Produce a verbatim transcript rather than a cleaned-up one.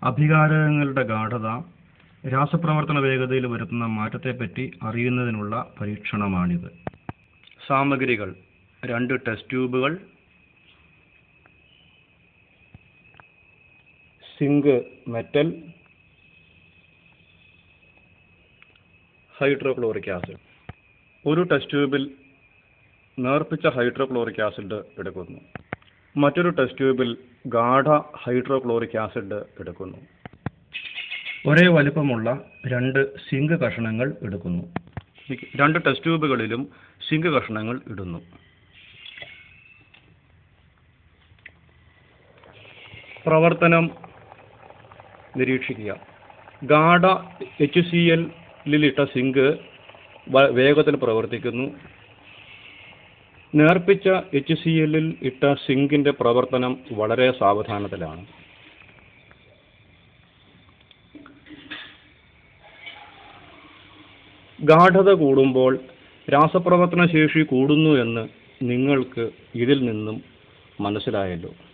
അഭികാരകങ്ങളുടെ ഗാഢത രാസപ്രവർത്തന വേഗതയിൽ വരുത്തുന്ന മാറ്റത്തെപ്പറ്റി അറിയുന്നതിനുള്ള പരീക്ഷണമാണിത്. സാമഗ്രികൾ: രണ്ട് ടെസ്റ്റ് ട്യൂബുകൾ, സിങ്ക് മെറ്റൽ, ഹൈഡ്രോക്ലോറിക് ആസിഡ്. ഒരു ടെസ്റ്റ് ട്യൂബിൽ നേർപ്പിച്ച ഹൈഡ്രോക്ലോറിക് ആസിഡ് എടുക്കുന്നു. മറ്റൊരു ടെസ്റ്റ് ട്യൂബിൽ ഗാഢ ഹൈഡ്രോക്ലോറിക് ആസിഡ് എടുക്കുന്നു. ഒരേ വലിപ്പമുള്ള രണ്ട് സിങ്ക് കഷണങ്ങൾ എടുക്കുന്നു. രണ്ട് ടെസ്റ്റ് ട്യൂബുകളിലും സിങ്ക് കഷണങ്ങൾ ഇടുന്നു. പ്രവർത്തനം നിരീക്ഷിക്കുക. ഗാഢ എച്ച് സി എല്ലിലിട്ട സിങ്ക് വേഗത്തിൽ പ്രവർത്തിക്കുന്നു. നേർപ്പിച്ച എച്ച് സി എല്ലിൽ ഇട്ട സിങ്കിന്റെ പ്രവർത്തനം വളരെ സാവധാനത്തിലാണ്. ഗാഢത കൂടുമ്പോൾ രാസപ്രവർത്തന ശേഷി കൂടുന്നു എന്ന് നിങ്ങൾക്ക് ഇതിൽ നിന്നും മനസ്സിലായല്ലോ.